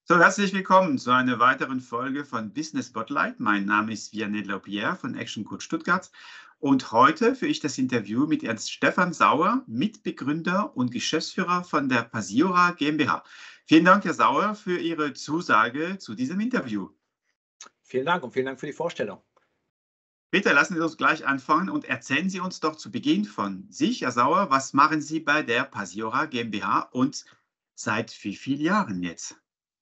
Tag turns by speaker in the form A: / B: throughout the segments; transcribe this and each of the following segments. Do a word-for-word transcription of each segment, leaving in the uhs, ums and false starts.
A: So, herzlich willkommen zu einer weiteren Folge von Business Spotlight. Mein Name ist Vianney Lapierre von Action Coach Stuttgart und heute führe ich das Interview mit Ernst Stefan Sauer, Mitbegründer und Geschäftsführer von der Pasiora GmbH. Vielen Dank, Herr Sauer, für Ihre Zusage zu diesem Interview.
B: Vielen Dank und vielen Dank für die Vorstellung.
A: Bitte lassen Sie uns gleich anfangen und erzählen Sie uns doch zu Beginn von sich, Herr Sauer. Was machen Sie bei der Pasiora GmbH und seit wie vielen Jahren jetzt?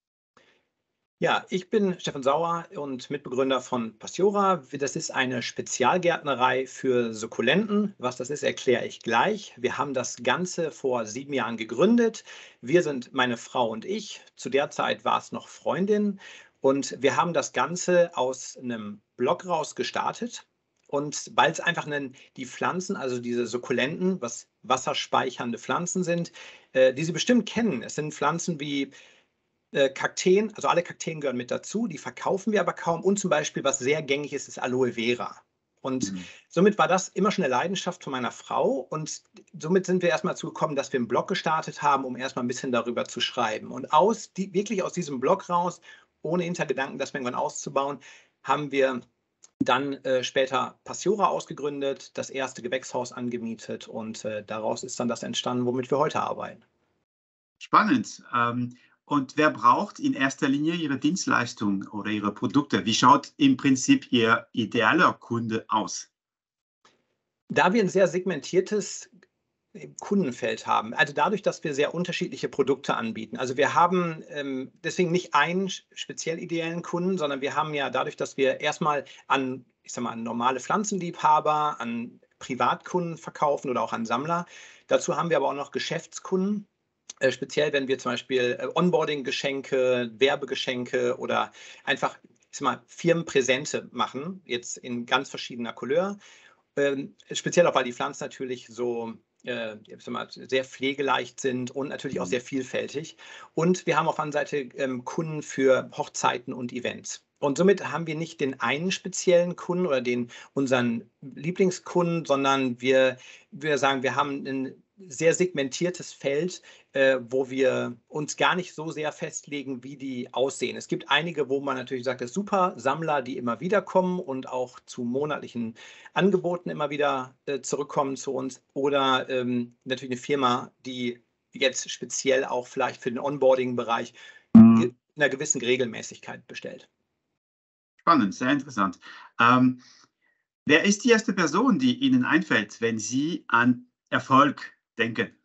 B: Ja, ich bin Stefan Sauer und Mitbegründer von Pasiora. Das ist eine Spezialgärtnerei für Sukkulenten. Was das ist, erkläre ich gleich. Wir haben das Ganze vor sieben Jahren gegründet. Wir sind meine Frau und ich. Zu der Zeit war es noch Freundin. Und wir haben das Ganze aus einem Blog raus gestartet. Und weil es einfach einen, die Pflanzen, also diese Sukkulenten, was wasserspeichernde Pflanzen sind, äh, die Sie bestimmt kennen. Es sind Pflanzen wie äh, Kakteen, also alle Kakteen gehören mit dazu, die verkaufen wir aber kaum. Und zum Beispiel, was sehr gängig ist, ist Aloe Vera. Und
A: Mhm.
B: somit war das immer schon eine Leidenschaft von meiner Frau. Und somit sind wir erstmal dazu gekommen, dass wir einen Blog gestartet haben, um erstmal ein bisschen darüber zu schreiben. Und aus die, wirklich aus diesem Blog raus, ohne Hintergedanken, das irgendwann auszubauen, haben wir dann äh, später Pasiora ausgegründet, das erste Gewächshaus angemietet und äh, daraus ist dann das entstanden, womit wir heute arbeiten.
A: Spannend. Ähm, und wer braucht in erster Linie Ihre Dienstleistung oder Ihre Produkte? Wie schaut im Prinzip Ihr idealer Kunde aus?
B: Da wir ein sehr segmentiertes äh, Kundenfeld haben, also dadurch, dass wir sehr unterschiedliche Produkte anbieten. Also wir haben ähm, deswegen nicht einen sch- speziell ideellen Kunden, sondern wir haben ja dadurch, dass wir erstmal an, ich sag mal, an normale Pflanzenliebhaber, an Privatkunden verkaufen oder auch an Sammler. Dazu haben wir aber auch noch Geschäftskunden. Äh, speziell, wenn wir zum Beispiel äh, Onboarding-Geschenke, Werbegeschenke oder einfach, ich sag mal, Firmenpräsente machen, jetzt in ganz verschiedener Couleur. Ähm, speziell auch, weil die Pflanzen natürlich so äh, ich sag mal, sehr pflegeleicht sind und natürlich auch
A: Mhm.
B: sehr vielfältig. Und wir haben auf der anderen Seite ähm, Kunden für Hochzeiten und Events. Und somit haben wir nicht den einen speziellen Kunden oder den unseren Lieblingskunden, sondern wir, wir sagen, wir haben ein sehr segmentiertes Feld, äh, wo wir uns gar nicht so sehr festlegen, wie die aussehen. Es gibt einige, wo man natürlich sagt, das ist super, Sammler, die immer wieder kommen und auch zu monatlichen Angeboten immer wieder äh, zurückkommen zu uns oder ähm, natürlich eine Firma, die jetzt speziell auch vielleicht für den Onboarding-Bereich ge in einer gewissen Regelmäßigkeit bestellt.
A: Spannend, sehr interessant. Ähm, wer ist die erste Person, die Ihnen einfällt, wenn Sie an Erfolg denken?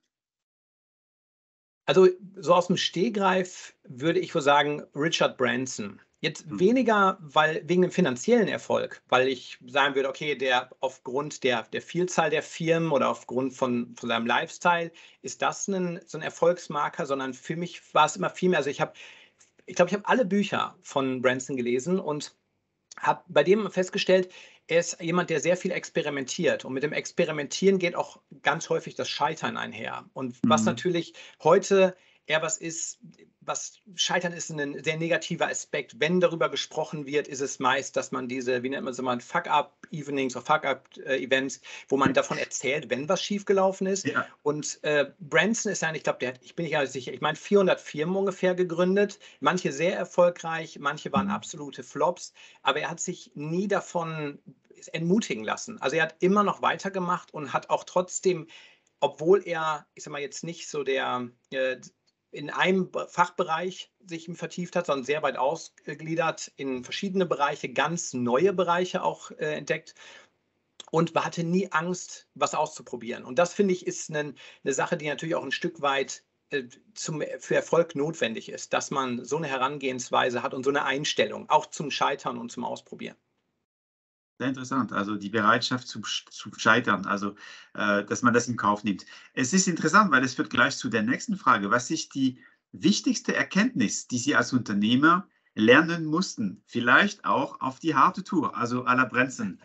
B: Also so aus dem Stegreif würde ich wohl sagen, Richard Branson. Jetzt
A: Mhm.
B: weniger, weil wegen dem finanziellen Erfolg, weil ich sagen würde, okay, der aufgrund der, der Vielzahl der Firmen oder aufgrund von, von seinem Lifestyle ist das ein, so ein Erfolgsmarker, sondern für mich war es immer viel mehr. Also ich habe, ich glaube, ich habe alle Bücher von Branson gelesen und habe bei dem festgestellt, er ist jemand, der sehr viel experimentiert. Und mit dem Experimentieren geht auch ganz häufig das Scheitern einher. Und was
A: Mhm.
B: natürlich heute eher was ist, was Scheitern ist ein sehr negativer Aspekt. Wenn darüber gesprochen wird, ist es meist, dass man diese, wie nennt man es immer, Fuck-up-Evenings oder Fuck-up-Events, wo man davon erzählt, wenn was schiefgelaufen ist.
A: Ja.
B: Und äh, Branson ist ein, ich glaube, der hat, ich bin nicht ganz sicher, ich meine, vierhundert Firmen ungefähr gegründet. Manche sehr erfolgreich, manche waren
A: Mhm.
B: absolute Flops. Aber er hat sich nie davon entmutigen lassen. Also er hat immer noch weitergemacht und hat auch trotzdem, obwohl er, ich sag mal, jetzt nicht so der äh, in einem Fachbereich sich vertieft hat, sondern sehr weit ausgegliedert in verschiedene Bereiche, ganz neue Bereiche auch äh, entdeckt und hatte nie Angst, was auszuprobieren. Und das, finde ich, ist eine, eine Sache, die natürlich auch ein Stück weit äh, zum, für Erfolg notwendig ist, dass man so eine Herangehensweise hat und so eine Einstellung, auch zum Scheitern und zum Ausprobieren.
A: Sehr interessant. Also die Bereitschaft zu, sch- zu scheitern, also äh, dass man das in Kauf nimmt. Es ist interessant, weil es führt gleich zu der nächsten Frage. Was ist die wichtigste Erkenntnis, die Sie als Unternehmer lernen mussten? Vielleicht auch auf die harte Tour, also à la Branson.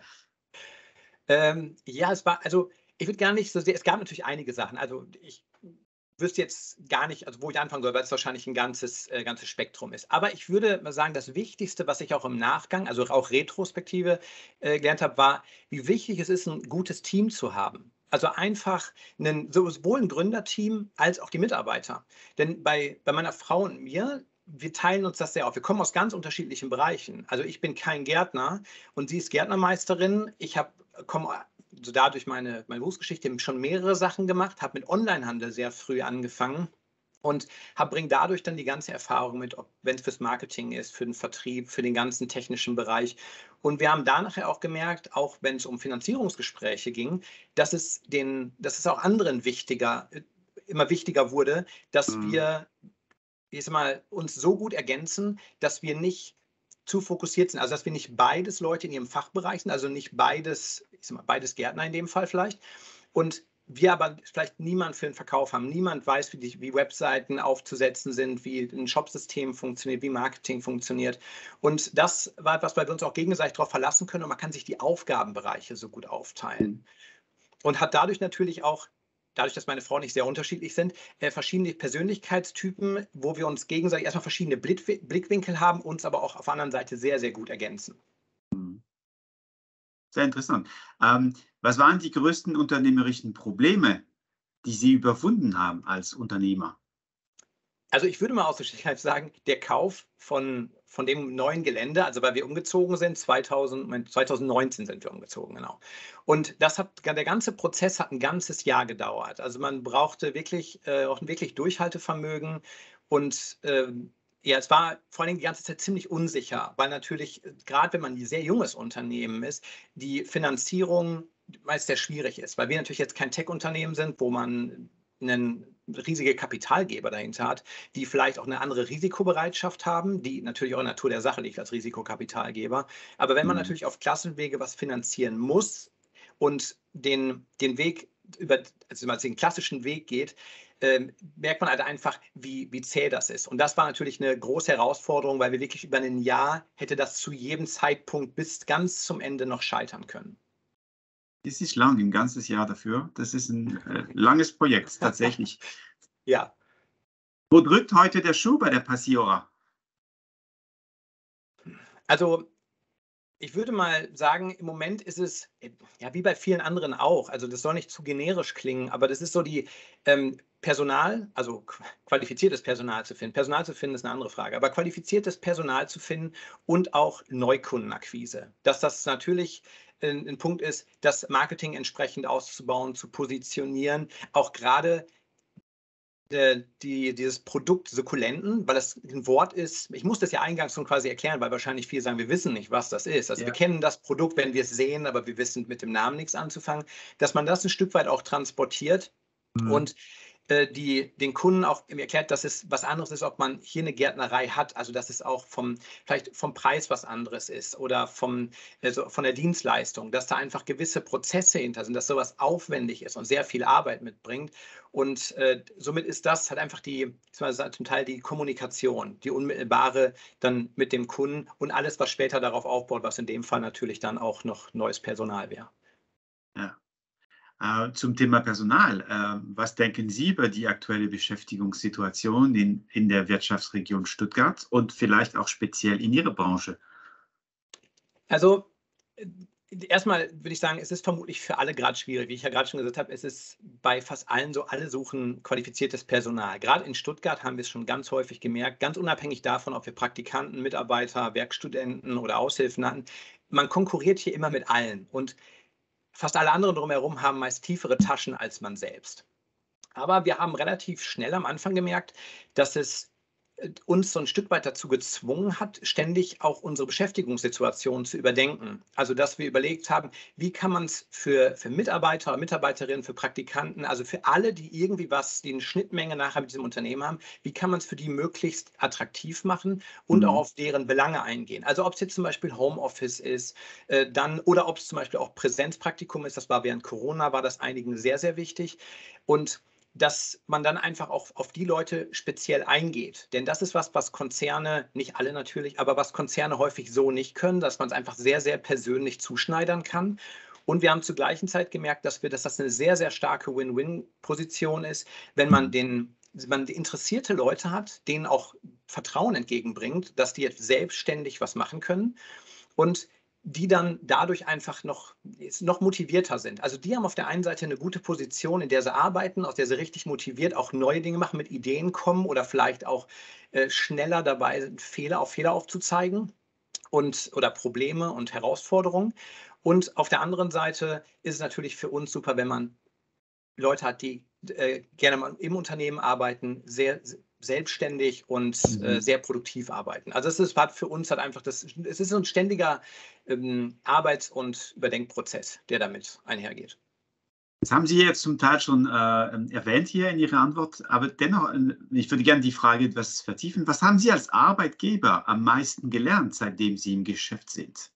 B: Ähm, ja, es war, also ich würde gar nicht so sehr, es gab natürlich einige Sachen. Also ich wüsste jetzt gar nicht, also wo ich anfangen soll, weil es wahrscheinlich ein ganzes, äh, ganzes Spektrum ist. Aber ich würde mal sagen, das Wichtigste, was ich auch im Nachgang, also auch Retrospektive äh, gelernt habe, war, wie wichtig es ist, ein gutes Team zu haben. Also einfach einen, sowohl ein Gründerteam als auch die Mitarbeiter. Denn bei, bei meiner Frau und mir, wir teilen uns das sehr auf. Wir kommen aus ganz unterschiedlichen Bereichen. Also ich bin kein Gärtner und sie ist Gärtnermeisterin. Ich habe komme so dadurch meine, meine Berufsgeschichte schon mehrere Sachen gemacht, habe mit Onlinehandel sehr früh angefangen und bringe dadurch dann die ganze Erfahrung mit, wenn es fürs Marketing ist, für den Vertrieb, für den ganzen technischen Bereich. Und wir haben da nachher auch gemerkt, auch wenn es um Finanzierungsgespräche ging, dass es, den, dass es auch anderen wichtiger, immer wichtiger wurde, dass
A: Mhm.
B: wir ich sag mal, uns so gut ergänzen, dass wir nicht zu fokussiert sind, also dass wir nicht beides Leute in ihrem Fachbereich sind, also nicht beides, ich sag mal, beides Gärtner in dem Fall vielleicht. Und wir aber vielleicht niemand für den Verkauf haben. Niemand weiß, wie, die, wie Webseiten aufzusetzen sind, wie ein Shopsystem funktioniert, wie Marketing funktioniert. Und das war etwas, weil wir uns auch gegenseitig darauf verlassen können und man kann sich die Aufgabenbereiche so gut aufteilen. Und hat dadurch natürlich auch, dadurch, dass meine Frau nicht sehr unterschiedlich sind, äh, verschiedene Persönlichkeitstypen, wo wir uns gegenseitig erstmal verschiedene Blick, Blickwinkel haben, uns aber auch auf der anderen Seite sehr, sehr gut ergänzen.
A: Sehr interessant. Ähm, was waren die größten unternehmerischen Probleme, die Sie überwunden haben als Unternehmer?
B: Also ich würde mal aus der Sicherheit sagen, der Kauf von, von dem neuen Gelände, also weil wir umgezogen sind, zweitausend, zweitausendneunzehn sind wir umgezogen, genau. Und das hat, der ganze Prozess hat ein ganzes Jahr gedauert. Also man brauchte wirklich äh, auch ein wirklich Durchhaltevermögen und äh, ja, es war vor allen Dingen die ganze Zeit ziemlich unsicher, weil natürlich, gerade wenn man ein sehr junges Unternehmen ist, die Finanzierung meist sehr schwierig ist, weil wir natürlich jetzt kein Tech-Unternehmen sind, wo man einen riesige Kapitalgeber dahinter hat, die vielleicht auch eine andere Risikobereitschaft haben, die natürlich auch in der Natur der Sache liegt als Risikokapitalgeber. Aber wenn man
A: Mhm.
B: natürlich auf Klassenwege was finanzieren muss und den, den Weg über also den klassischen Weg geht, äh, merkt man halt einfach, wie, wie zäh das ist. Und das war natürlich eine große Herausforderung, weil wir wirklich über ein Jahr hätte das zu jedem Zeitpunkt bis ganz zum Ende noch scheitern können.
A: Das ist lang, ein ganzes Jahr dafür. Das ist ein äh, langes Projekt, tatsächlich.
B: Ja.
A: Wo drückt heute der Schuh bei der Passiora?
B: Also ich würde mal sagen, im Moment ist es, ja, wie bei vielen anderen auch, also das soll nicht zu generisch klingen, aber das ist so die ähm, Personal, also qualifiziertes Personal zu finden. Personal zu finden ist eine andere Frage, aber qualifiziertes Personal zu finden und auch Neukundenakquise. Dass das natürlich ein, ein Punkt ist, das Marketing entsprechend auszubauen, zu positionieren, auch gerade die, dieses Produkt Sukkulenten, weil das ein Wort ist, ich muss das ja eingangs schon quasi erklären, weil wahrscheinlich viele sagen, wir wissen nicht, was das ist. Also wir
A: Ja.
B: kennen das Produkt, wenn wir es sehen, aber wir wissen mit dem Namen nichts anzufangen, dass man das ein Stück weit auch transportiert
A: Mhm.
B: und äh, die, den Kunden auch erklärt, dass es was anderes ist, ob man hier eine Gärtnerei hat, also dass es auch vom, vielleicht vom Preis was anderes ist oder vom, also von der Dienstleistung, dass da einfach gewisse Prozesse hinter sind, dass sowas aufwendig ist und sehr viel Arbeit mitbringt. Und äh, somit ist das halt einfach die, ich mal, zum Teil die Kommunikation, die unmittelbare dann mit dem Kunden und alles, was später darauf aufbaut, was in dem Fall natürlich dann auch noch neues Personal wäre.
A: Ja. Äh, zum Thema Personal. Äh, was denken Sie über die aktuelle Beschäftigungssituation in, in der Wirtschaftsregion Stuttgart und vielleicht auch speziell in Ihrer Branche?
B: Also äh, erstmal würde ich sagen, es ist vermutlich für alle gerade schwierig. Wie ich ja gerade schon gesagt habe, es ist bei fast allen so, alle suchen qualifiziertes Personal. Gerade in Stuttgart haben wir es schon ganz häufig gemerkt, ganz unabhängig davon, ob wir Praktikanten, Mitarbeiter, Werkstudenten oder Aushilfen hatten. Man konkurriert hier immer mit allen und fast alle anderen drumherum haben meist tiefere Taschen als man selbst. Aber wir haben relativ schnell am Anfang gemerkt, dass es äh, uns so ein Stück weit dazu gezwungen hat, ständig auch unsere Beschäftigungssituation zu überdenken. Also, dass wir überlegt haben, wie kann man es für, für Mitarbeiter, Mitarbeiterinnen, für Praktikanten, also für alle, die irgendwie was, die eine Schnittmenge nachher mit diesem Unternehmen haben, wie kann man es für die möglichst attraktiv machen und auch
A: Mhm.
B: auf deren Belange eingehen. Also, ob es jetzt zum Beispiel Homeoffice ist, äh, dann oder ob es zum Beispiel auch Präsenzpraktikum ist, das war während Corona, war das einigen sehr, sehr wichtig. Und dass man dann einfach auch auf die Leute speziell eingeht. Denn das ist was, was Konzerne, nicht alle natürlich, aber was Konzerne häufig so nicht können, dass man es einfach sehr, sehr persönlich zuschneidern kann. Und wir haben zur gleichen Zeit gemerkt, dass wir, dass das eine sehr, sehr starke Win-Win-Position ist, wenn man
A: Mhm.
B: den man interessierte Leute hat, denen auch Vertrauen entgegenbringt, dass die jetzt selbstständig was machen können. Und die dann dadurch einfach noch, noch motivierter sind. Also die haben auf der einen Seite eine gute Position, in der sie arbeiten, aus der sie richtig motiviert auch neue Dinge machen, mit Ideen kommen oder vielleicht auch äh, schneller dabei sind, Fehler auf Fehler aufzuzeigen und oder Probleme und Herausforderungen. Und auf der anderen Seite ist es natürlich für uns super, wenn man Leute hat, die äh, gerne mal im Unternehmen arbeiten, sehr selbstständig und äh,
A: Mhm.
B: sehr produktiv arbeiten. Also es ist hat für uns halt einfach das, es ist so ein ständiger ähm, Arbeits- und Überdenkprozess, der damit einhergeht.
A: Das haben Sie jetzt zum Teil schon äh, erwähnt hier in Ihrer Antwort, aber dennoch, äh, ich würde gerne die Frage etwas vertiefen. Was haben Sie als Arbeitgeber am meisten gelernt, seitdem Sie im Geschäft sind?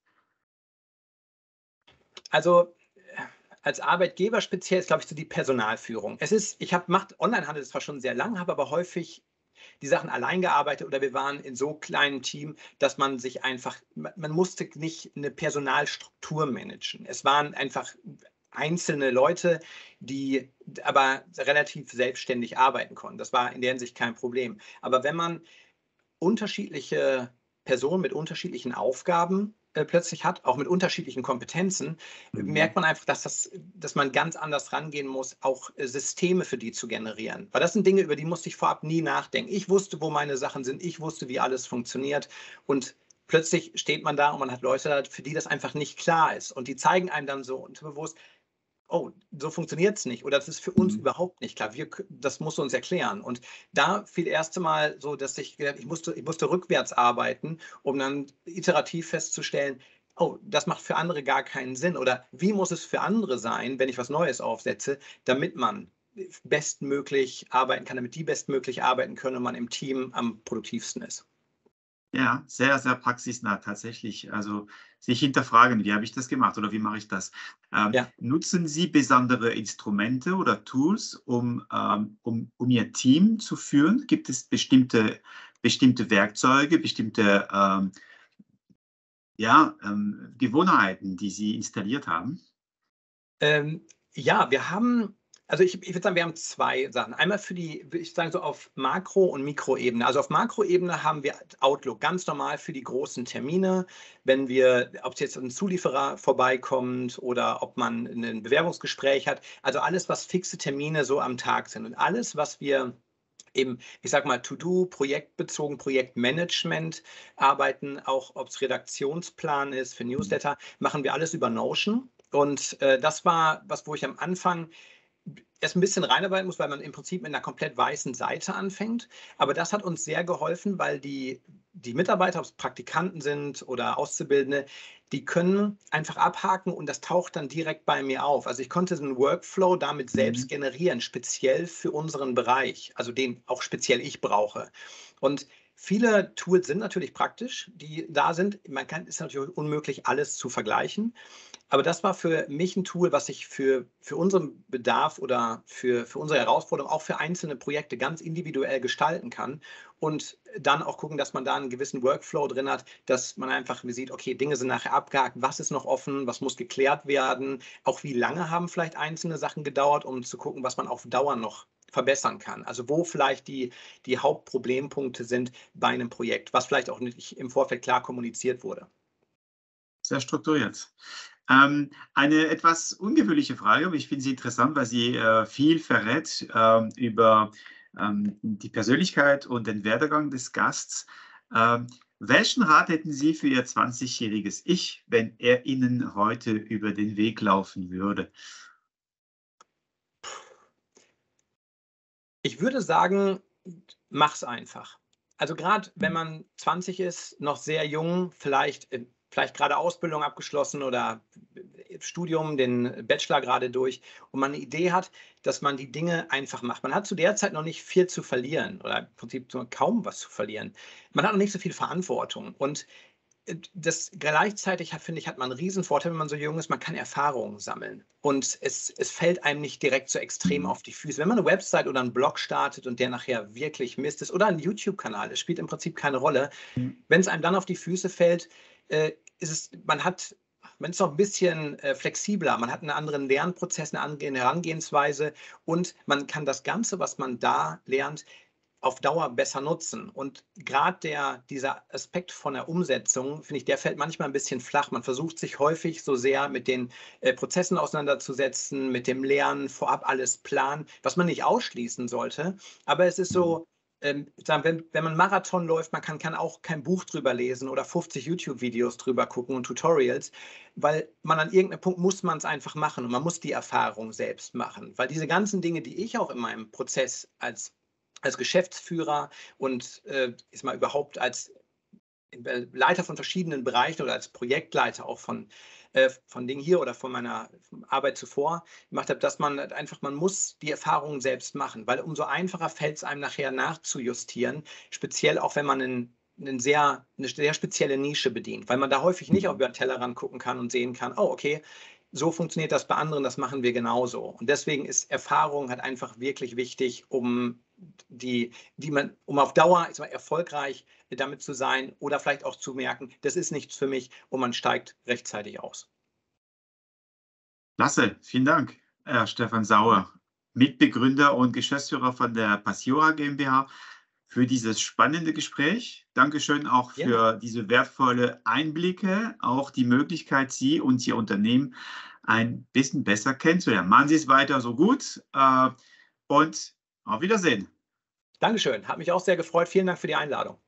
B: Also äh, als Arbeitgeber speziell ist, glaube ich, so die Personalführung. Es ist, ich habe macht Onlinehandel zwar schon sehr lang, habe aber häufig die Sachen allein gearbeitet oder wir waren in so kleinen Team, dass man sich einfach, man musste nicht eine Personalstruktur managen. Es waren einfach einzelne Leute, die aber relativ selbstständig arbeiten konnten. Das war in der Hinsicht kein Problem. Aber wenn man unterschiedliche Personen mit unterschiedlichen Aufgaben äh, plötzlich hat, auch mit unterschiedlichen Kompetenzen,
A: Mhm.
B: merkt man einfach, dass, das, dass man ganz anders rangehen muss, auch äh, Systeme für die zu generieren. Weil das sind Dinge, über die musste ich vorab nie nachdenken. Ich wusste, wo meine Sachen sind, ich wusste, wie alles funktioniert und plötzlich steht man da und man hat Leute, für die das einfach nicht klar ist und die zeigen einem dann so unterbewusst, oh, so funktioniert es nicht oder das ist für uns
A: Mhm.
B: überhaupt nicht klar. Wir, das musst du uns erklären. Und da fiel erste Mal so, dass ich, ich musste, ich musste rückwärts arbeiten, um dann iterativ festzustellen, oh, das macht für andere gar keinen Sinn. Oder wie muss es für andere sein, wenn ich was Neues aufsetze, damit man bestmöglich arbeiten kann, damit die bestmöglich arbeiten können und man im Team am produktivsten ist.
A: Ja, sehr, sehr praxisnah tatsächlich. Also sich hinterfragen, wie habe ich das gemacht oder wie mache ich das? Ähm,
B: Ja.
A: nutzen Sie besondere Instrumente oder Tools, um, ähm, um, um Ihr Team zu führen? Gibt es bestimmte, bestimmte Werkzeuge, bestimmte ähm, ja, ähm, Gewohnheiten, die Sie installiert haben?
B: Ähm, ja, wir haben also ich ich würde sagen, wir haben zwei Sachen. Einmal für die würde ich sagen, so auf Makro und Mikroebene. Also, auf Makroebene haben wir Outlook ganz normal für die großen Termine, wenn wir ob jetzt ein Zulieferer vorbeikommt oder ob man ein Bewerbungsgespräch hat. Also, alles, was fixe Termine so am Tag sind und alles, was wir eben, ich sage mal, To-do, projektbezogen, Projektmanagement arbeiten, auch ob es Redaktionsplan ist für Newsletter, machen wir alles über Notion. Und äh, das war was, wo ich am Anfang erst ein bisschen reinarbeiten muss, weil man im Prinzip mit einer komplett weißen Seite anfängt. Aber das hat uns sehr geholfen, weil die, die Mitarbeiter, ob es Praktikanten sind oder Auszubildende, die können einfach abhaken und das taucht dann direkt bei mir auf. Also ich konnte einen Workflow damit selbst
A: Mhm.
B: generieren, speziell für unseren Bereich, also den auch speziell ich brauche. Und viele Tools sind natürlich praktisch, die da sind. Man kann, ist natürlich unmöglich, alles zu vergleichen. Aber das war für mich ein Tool, was ich für für unseren Bedarf oder für für unsere Herausforderung, auch für einzelne Projekte ganz individuell gestalten kann und dann auch gucken, dass man da einen gewissen Workflow drin hat, dass man einfach sieht, okay, Dinge sind nachher abgehakt, was ist noch offen, was muss geklärt werden, auch wie lange haben vielleicht einzelne Sachen gedauert, um zu gucken, was man auf Dauer noch verbessern kann. Also, wo vielleicht die die Hauptproblempunkte sind bei einem Projekt, was vielleicht auch nicht im Vorfeld klar kommuniziert wurde.
A: Sehr strukturiert. Ähm, eine etwas ungewöhnliche Frage, aber ich finde sie interessant, weil sie äh, viel verrät ähm, über ähm, die Persönlichkeit und den Werdegang des Gasts. Ähm, welchen Rat hätten Sie für Ihr zwanzigjähriges Ich, wenn er Ihnen heute über den Weg laufen würde?
B: Ich würde sagen, mach's einfach. Also gerade wenn
A: Hm.
B: man zwanzig ist, noch sehr jung, vielleicht äh, vielleicht gerade Ausbildung abgeschlossen oder äh, Studium, den Bachelor gerade durch und man eine Idee hat, dass man die Dinge einfach macht. Man hat zu der Zeit noch nicht viel zu verlieren oder im Prinzip so kaum was zu verlieren. Man hat noch nicht so viel Verantwortung und äh, das gleichzeitig hat, finde ich, hat man einen Riesenvorteil, wenn man so jung ist, man kann Erfahrungen sammeln. Und es, es fällt einem nicht direkt so extrem
A: Mhm.
B: auf die Füße. Wenn man eine Website oder einen Blog startet und der nachher wirklich Mist ist oder ein YouTube-Kanal, es spielt im Prinzip keine Rolle.
A: Ja.
B: Wenn es einem dann auf die Füße fällt, äh, ist es, man hat, man ist noch ein bisschen äh, flexibler, man hat einen anderen Lernprozess, eine andere Herangehensweise und man kann das Ganze, was man da lernt, auf Dauer besser nutzen. Und gerade der, dieser Aspekt von der Umsetzung, finde ich, der fällt manchmal ein bisschen flach. Man versucht sich häufig so sehr mit den äh, Prozessen auseinanderzusetzen, mit dem Lernen, vorab alles planen, was man nicht ausschließen sollte. Aber es ist
A: Mhm.
B: so, ähm, sagen, wenn, wenn man Marathon läuft, man kann, kann auch kein Buch drüber lesen oder fünfzig YouTube-Videos drüber gucken und Tutorials, weil man an irgendeinem Punkt muss man es einfach machen und man muss die Erfahrung selbst machen. Weil diese ganzen Dinge, die ich auch in meinem Prozess als als Geschäftsführer und äh, ist mal überhaupt als äh, Leiter von verschiedenen Bereichen oder als Projektleiter auch von, äh, von Dingen hier oder von meiner Arbeit zuvor gemacht habe, dass man einfach, man muss die Erfahrungen selbst machen, weil umso einfacher fällt es einem nachher nachzujustieren, speziell auch wenn man einen, einen sehr, eine sehr spezielle Nische bedient, weil man da häufig nicht auch
A: Mhm.
B: über den Tellerrand gucken kann und sehen kann, oh, okay, so funktioniert das bei anderen, das machen wir genauso. Und deswegen ist Erfahrung halt einfach wirklich wichtig, um die, die man, um auf Dauer ich sag mal, erfolgreich damit zu sein oder vielleicht auch zu merken, das ist nichts für mich und man steigt rechtzeitig aus.
A: Klasse, vielen Dank, Herr Stefan Sauer, Mitbegründer und Geschäftsführer von der Passiora GmbH, für dieses spannende Gespräch. Dankeschön auch
B: Gerne.
A: für diese wertvolle Einblicke, auch die Möglichkeit, Sie und Ihr Unternehmen ein bisschen besser kennenzulernen. Machen Sie es weiter so gut äh, und auf Wiedersehen.
B: Dankeschön. Hat mich auch sehr gefreut. Vielen Dank für die Einladung.